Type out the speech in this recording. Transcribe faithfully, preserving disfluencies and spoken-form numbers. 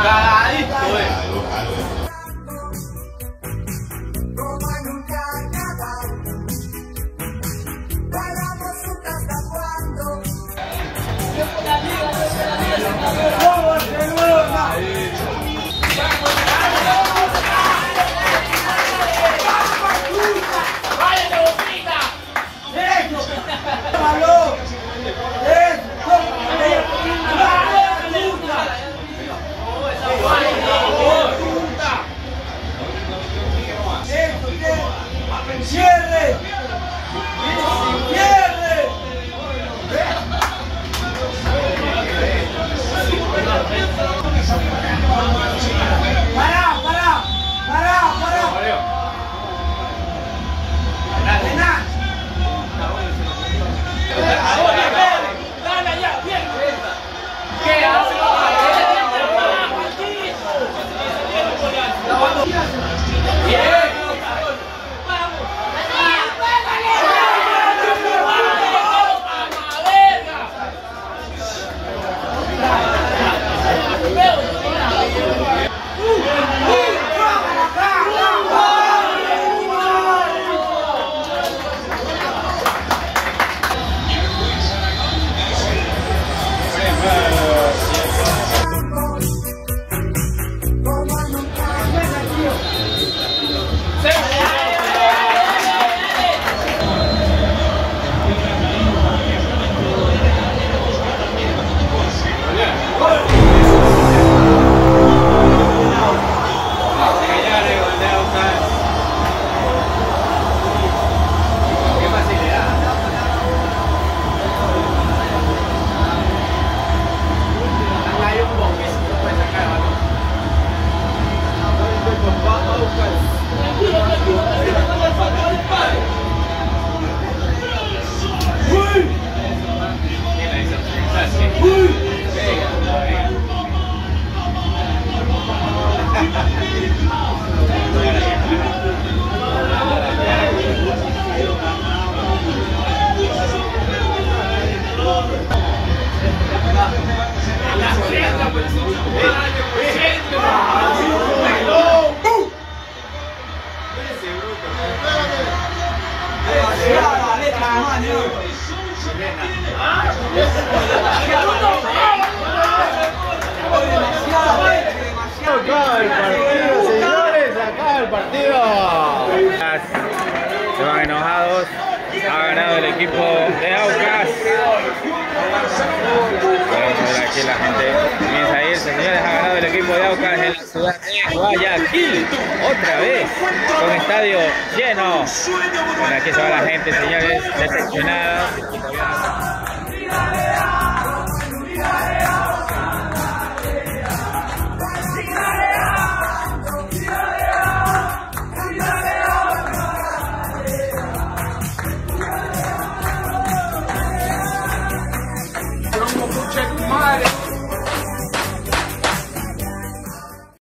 Cagadito, eh. ¡Cierre! ¡Cierre! ¡Pará, pará! ¡Pará, pará! ¡Renan! ¡Dale ya! ¡Bien! ¿Qué hace? ¡Bien! Acá el partido, señores, acá el partido. Se van enojados. Ha ganado el equipo de Aucas. Vamos a ver aquí la gente comienza a irse. Señores, ha ganado el equipo de Aucas en la ciudad de Guayaquil. Otra vez, con estadio lleno. Bueno, aquí se va la gente, señores, decepcionada.